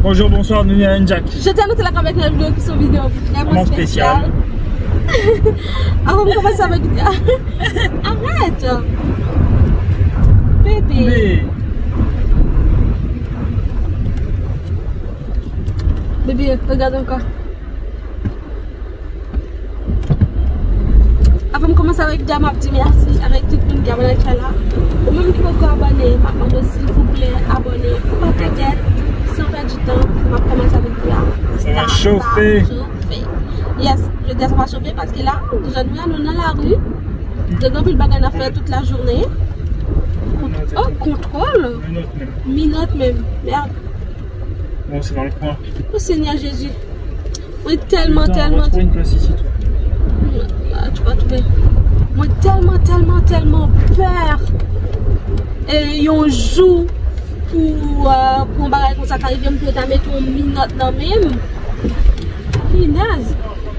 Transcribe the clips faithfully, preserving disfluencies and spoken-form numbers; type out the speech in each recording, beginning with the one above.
Bonjour, bonsoir, nous sommes Jack. Je tiens à noter la caméra avec une vidéo qui sont vidéo vraiment spéciale. Avant de commencer avec... Arrête. Bébé. Bébé. Bébé, regarde encore. Avant de commencer avec Dia, ma petite merci avec tout le monde qui a abonné à la chaîne. Ou même qui peut abonner, ma demande s'il vous plaît, abonnez. Pas t'inquiète, sans perdre du temps, on va commencer avec Dia. Ça va chauffer. Yes, je dis ça va chauffer parce que là, déjà nous sommes dans la rue. De grands pile bagages à faire toute la journée. Oh, contrôle. Minute même. Merde. Bon, c'est dans le coin. Oh Seigneur Jésus. On est tellement, Putain, tellement. on va trouver une place ici, toi. Là, tu vas trouver. Moi, tellement, tellement, tellement peur. Et on joue pour, euh, pour un bagage comme ça, quand il vient me mettre une minute dans même. Il est naze.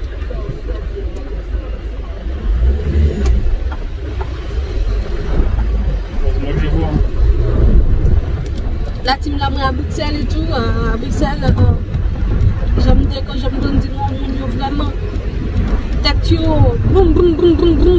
Moi, je vais voir. La team là, moi, à Bruxelles et tout, euh, à Bruxelles, euh, j'aime dire quand j'aime donner du nom, vraiment. Tactio, boum, boum, boum, boum, boum.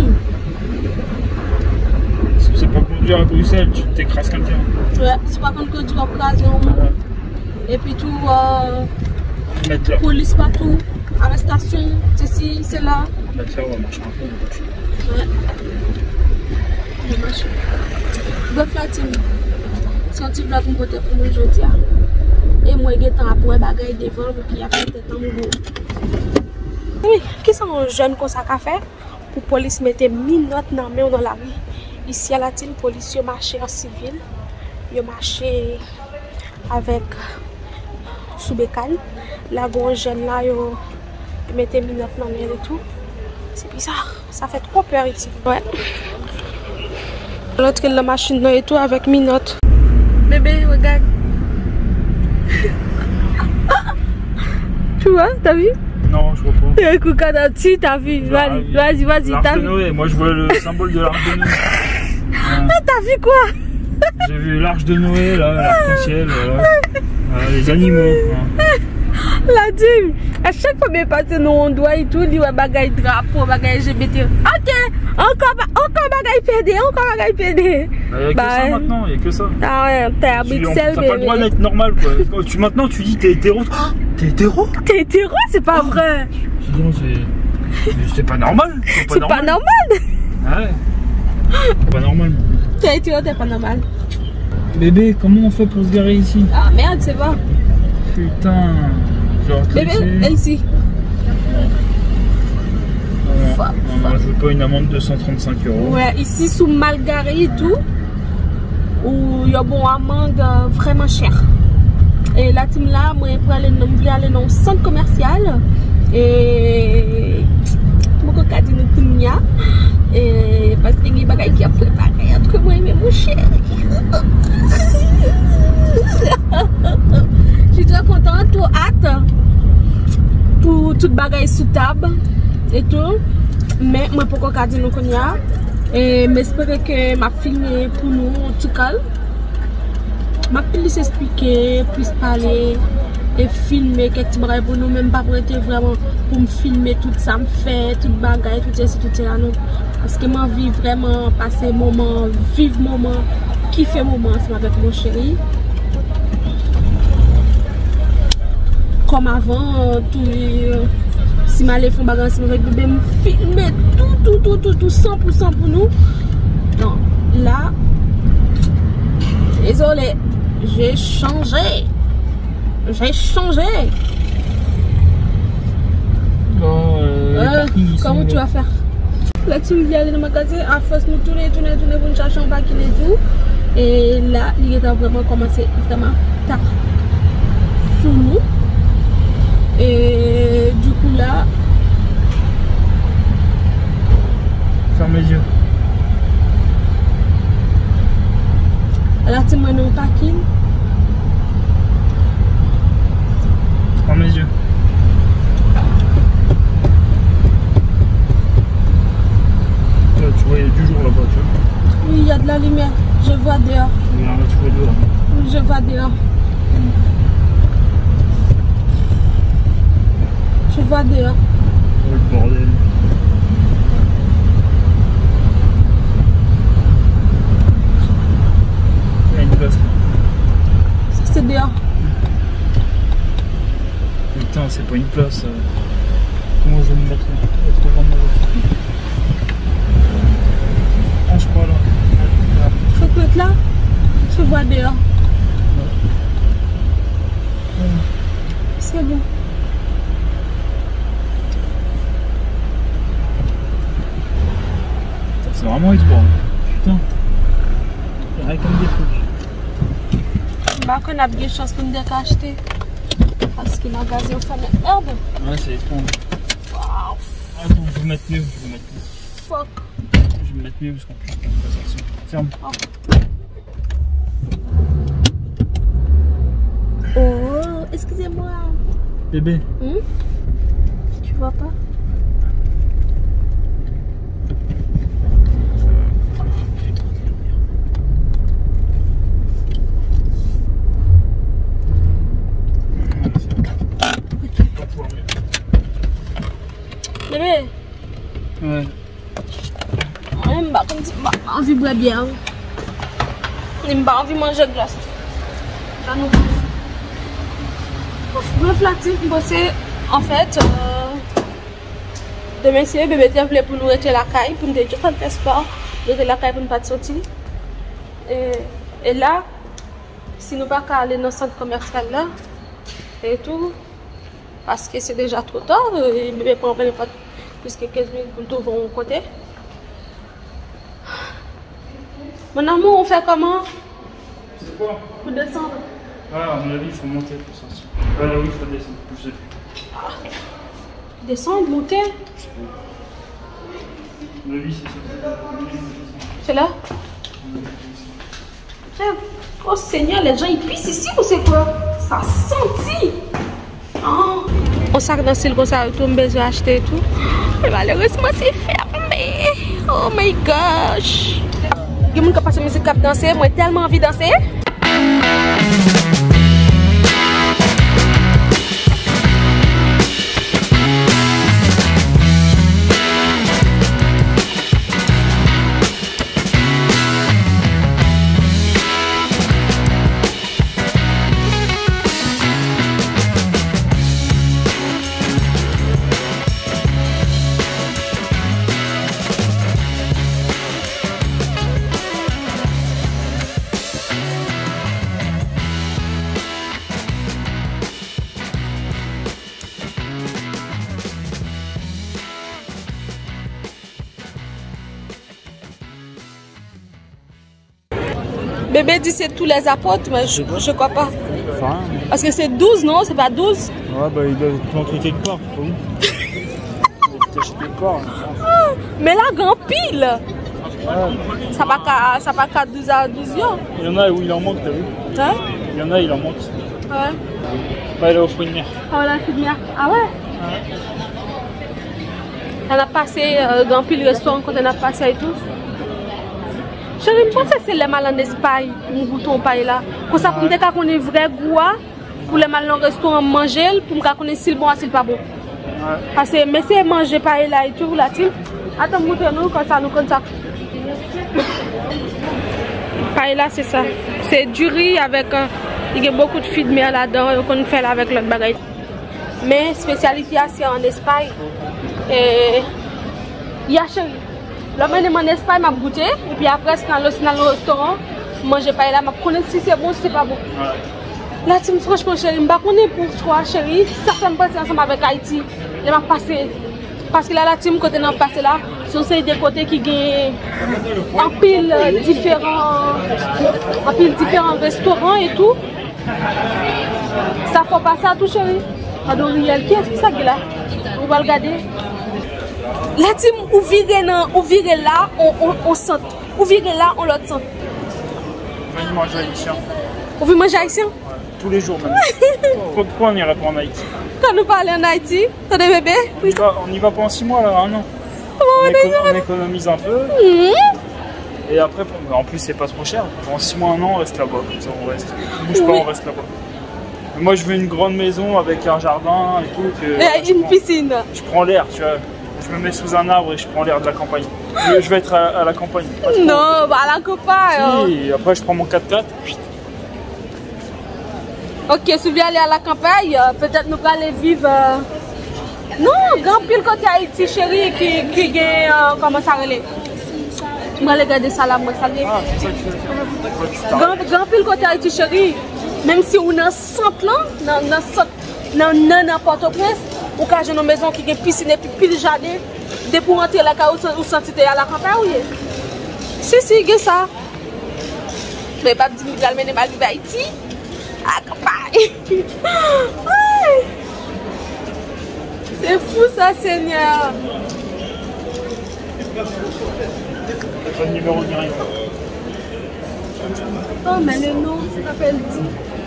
Si tu sais pas conduire à Bruxelles, tu t'écrases quelqu'un. Ouais, c'est pas contre que tu vas craser au monde. Ouais. Et puis tout, euh, Mettre là. police partout, arrestation, c'est ci, c'est là. Mettre là, on va marcher un peu. Ouais. Je marche. Bof la team. Si on vlog mon côté pour nous aujourd'hui. Et moi, j'ai temps après bagaille devant qui a fait un nouveau. Oui, qu'est-ce qu'un jeune comme ça a fait pour la police mettre minutes dans main dans la rue. Ici à la team, la police a marché en civil. Ils ont marché avec sous bécane. La grande jeune là, ils mettaient minutes dans main et tout. C'est bizarre, ça fait trop peur ici. Ouais. L'autre la machine et tout avec minutes. Bébé, regarde. Tu vois, t'as vu? Non, je vois pas. Écoute, si, t'as vu? Vas-y, vas-y, vas-y, t'as vu? Noé. Moi, je vois le symbole de l'arche de Noé. Ah, t'as vu quoi? J'ai vu l'arche de Noé, là, l'arc-en-ciel, voilà. Les animaux. Hein. La dîme, à chaque fois que je passe nous on doit et tout, il y a bagaille drapeau, bagaille L G B T. Ok, encore, encore bagaille P D, encore bagaille P D. Bah, il n'y a que ça maintenant, il n'y a que ça. Ah ouais, t'es à Bruxelles, t'as pas le droit d'être normal quoi. Tu, maintenant tu dis t'es hétéro. T'es hétéro? T'es hétéro, c'est pas oh. vrai. C'est pas normal. C'est pas normal. Ah ouais. C'est pas normal. T'es hétéro, t'es pas normal. Bébé, comment on fait pour se garer ici? Ah merde, c'est pas. Putain. Genre, bébé, elle ici. Non, non, je veux pas une amende de cent trente-cinq euros. Ouais, ici sous Malgaré et tout, où il y a bon amende euh, vraiment cher. Et la team là, moi je aller dans aller dans le centre commercial et mon coca dit nous kounya et parce que il y a bagaille qui a préparé entre moi et mon chéri. Je suis très contente, tout hâte pour toute bagaille sous table et tout. Mais moi pour coca dit nous kounya et j'espère que ma filmé pour nous en tout cas. Je vais expliquer, plus parler et filmer quelques bagages pour nous, même pas pour être vraiment pour me filmer tout ça, me faire, tout bagaille, tout ça, tout ça. Parce que moi, je vis vraiment passer moment, vivre moment, kiffer moment avec mon chéri. Comme avant, tout, si je allais faire un bagage avec bébé, me filmer tout, tout, tout, tout, tout, cent pour cent pour nous. Non, là, désolé. J'ai changé. J'ai changé. Bon, euh, euh, comment tu vas faire? La team vient aller dans le magasin, à force nous tourner, tourner, tourner pour nous chercher un paquet et tout. Et là, il a vraiment commencé vraiment tard sous nous. Et du coup là. Ferme les yeux. La team m'a non parking. Ferme les yeux. Là, tu vois, il y a du jour là-bas, tu vois. Oui, il y a de la lumière. Je vois dehors. Oui, là, tu vois dehors. Je vois dehors. Putain, c'est pas une place. Euh... Comment je vais me mettre là? Il y a trop grande la voiture. Ah, je crois là. là. Je peux être là? Je vois dehors. Ouais. Ouais. C'est bon. C'est vraiment étroit. Putain. Il y a rien comme des trucs. Bah, qu'on a bien chance pour nous acheter. Parce qu'il a gazé au fenêtre. Merde. Ouais, c'est étrange. Waouh. Attends, je vais me mettre mieux. Je vais me mettre mieux. Fuck. Je vais me mettre mieux parce qu'en plus, je peux pas sortir. Ferme. Oh, oh excusez-moi. Bébé. Hmm? Tu vois pas? Bébé. Ouais. Je n'ai pas envie de boire bien. Je n'ai pas envie de manger de glace. Je me flatte, en fait, euh, demain c'est bébé te voulait pour nous rester la caille, pour nous dire qu'on fait sport, rester la caille pour ne pas sortir. Et, et là, si nous ne pouvons pas aller dans le centre commercial là, et tout, parce que c'est déjà trop tard, et bébé prend pas plus que quinze minutes pour nous trouver un côté. Mon amour, on fait comment? C'est quoi? Pour descendre. Ah, à mon avis, il faut monter pour sortir. Ah, là, oui, il faut descendre. Je sais plus. Ah. Descendre, monter? Je sais pas. À mon avis, c'est ça. C'est là? Tiens. Oh Seigneur, les gens ils pissent ici ou c'est quoi? Ça sentit. Oh. On s'est dansé comme ça, tout le monde besoin d'acheter et tout. Mais malheureusement, c'est fermé. Oh my gosh. Il y a des gens qui passent musique cap danser. Moi, j'ai tellement envie de danser. Bébé dit c'est tous les apôtres, mais je ne crois pas. Enfin, parce que c'est douze, non? C'est pas douze? Ouais, bah il doit te montrer quelque part, c'est pas où. Il doit t'acheter quelque part. Ah, mais là, grand pile! Ouais. Ça va qu'à ça va qu'à douze à douze ans. Il y en a où il en manque, t'as vu? Hein? Il y en a, il en manque. Ouais. Pas aller au fruit de mer. Ah, voilà, fruit de mer. Ah ouais? Ouais. On a passé euh, grand pile restaurant quand on a passé et tout. Je pense que c'est les mal en Espagne, mon bouton paille là. Pour ça, pour me dire qu'on est vrai goût, pour les mal en restaurant manger, pour me dire qu'on est si bon ou si pas bon. Ouais. Parce que mais c'est manger paille là et tout, là, tu attends, nous comme ça, nous comme ça. Paille là, c'est ça. C'est du riz avec, euh, il y a beaucoup de fruits de mer là-dedans, qu'on fait là avec l'autre bagaille. Mais spécialité c'est en Espagne. Et il y a chéri. Là, je en Espagne, je goûté. Et puis après, dans le, dans le restaurant, je mange pas là, je connais si c'est bon ou si c'est pas bon. Ouais. Là, tu me franchement, chérie, je ne sais pas pour toi, chérie. Ça fait me passer ensemble avec Haïti. Je vais passer. Parce que là, la team, côté dans le passé là, c'est des côtés qui gagnent en pile différents, en pile différents restaurants et tout. Ça faut passer à tout, chérie. Alors, Riel, qui est-ce que ça qui est là? On va regarder. La team, ou virer là, ou virer là, on, on, on sent. Ou virer là, on l'autre sent. On va manger haïtien. On veut manger haïtien? Ouais, tous les jours même. Pourquoi on n'irait pas en Haïti? Quand nous parlons en Haïti, t'as des bébés? On y va, on y va pendant six mois là, un an. Oh, on, éco on économise un peu. Mmh. Et après, en plus, c'est pas trop cher. Pendant six mois, un an, on reste là-bas. Comme ça, on reste. On bouge oui. pas, on reste là-bas. Moi, je veux une grande maison avec un jardin et tout. Que, et une prends, piscine. Je prends l'air, tu vois. Je me mets sous un arbre et je prends l'air de la campagne. Je, je vais être à, à la campagne. Non, bah à la campagne. Si, et après, je prends mon quatre quatre. Ok, si vous aller à la campagne, euh, peut-être nous allons vivre. Euh... Non, grand pile côté Haïti, chérie, qui, qui gagne. Euh, comment ça relève? Je vais regarder ça là, moi, ça vient. Ah, c'est ça que tu fais. Grand, grand pile côté Haïti, chérie. Même si on a cent là, dans n'importe-prince, ou quand j'ai une maison qui a une piscine et puis pile jardin, dès pour rentrer la caille ou sentir à la campagne. Si, si, il y a ça. Mais pas dire que je vais mener ma vie à Haïti. À la campagne. C'est fou ça, Seigneur. Pas de numéro ni rien. Oh, mais le nom, ça s'appelle dit.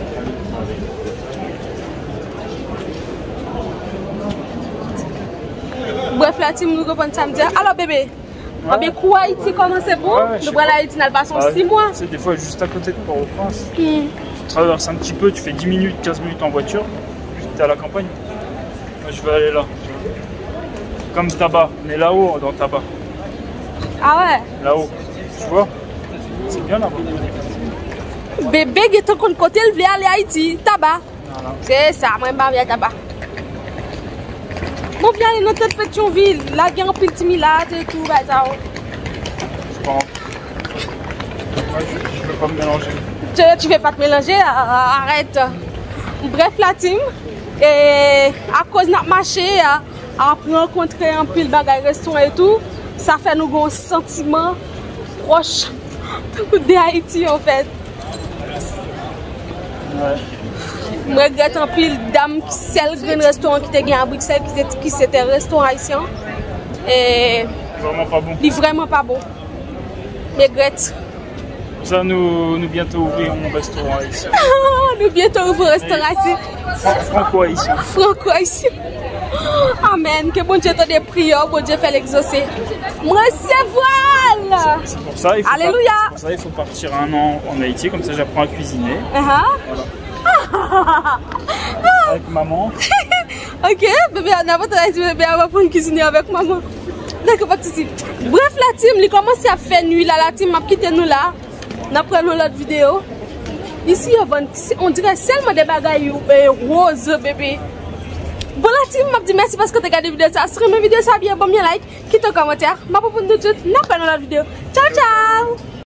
Bref, la team nous reprend samedi. Alors, bébé, ouais. Bébé, quoi Haïti, comment c'est bon? Ouais, le bras Haïti n'a pas son six mois. Tu sais, des fois, juste à côté de Port-au-Prince. Mm. Tu traverses un petit peu, tu fais dix minutes, quinze minutes en voiture, puis tu es à la campagne. Moi, je vais aller là. Comme Tabac, mais là-haut, dans Tabac. Ah ouais? Là-haut. Tu vois? C'est bien là-bas. Bébé, il est en côté, il veut aller à Haïti. Tabac. Voilà. C'est ça, moi, je vais à Tabac. Bon, viens aller dans notre Pétionville. Là, il y a un petit milade et tout. Bah, ça. Je pense. Ouais, je ne veux pas me mélanger. Tu ne veux pas te mélanger? Arrête. Bref, la team. Et à cause de notre marché, à rencontrer un pile bagage restaurant et tout, ça fait nous un sentiment proche de Haïti en fait. Ouais. Je regrette un pile dame qui c'est le grand restaurant qui était gagné à Bruxelles, qui c'était un restaurant haïtien. Et vraiment pas bon. Il est vraiment pas bon. Je regrette. Ça, nous, nous bientôt ouvrir un restaurant ici. Nous bientôt ouvrir un restaurant ici. Franco-haïtien. Franco-haïtien. Amen. Que bon Dieu te des prières, bon Dieu fait l'exaucer. Moi, c'est voilà. C'est pour ça, il faut Alléluia. Pas, pour ça, il faut partir un an en Haïti, comme ça j'apprends à cuisiner. Uh-huh. Voilà. Avec maman. Ok, bébé, on a pas de bébé, on va prendre cuisiner avec maman. D'accord, pas de soucis. Bref, la team, il commence à faire nuit là, la team m'a quitté nous là. Nous prenons l'autre vidéo. Ici, on dirait seulement des bagailles roses, bébé. Bon, la team m'a dit merci parce que tu as regardé la vidéo. Si tu as aimé la vidéo, ça bien, bon, bien like, quitte un commentaire. Je vais vous dire tout de suite. Nous prenons l'autre vidéo. Ciao, ciao!